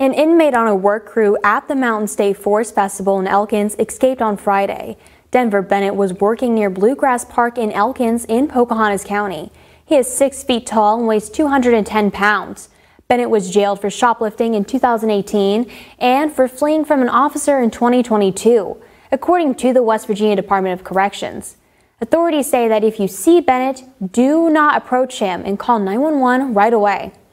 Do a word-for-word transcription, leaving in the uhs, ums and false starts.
An inmate on a work crew at the Mountain State Forest Festival in Elkins escaped on Friday. Denver Bennett was working near Bluegrass Park in Elkins in Pocahontas County. He is six feet tall and weighs two hundred ten pounds. Bennett was jailed for shoplifting in two thousand eighteen and for fleeing from an officer in twenty twenty-two, according to the West Virginia Department of Corrections. Authorities say that if you see Bennett, do not approach him and call nine one one right away.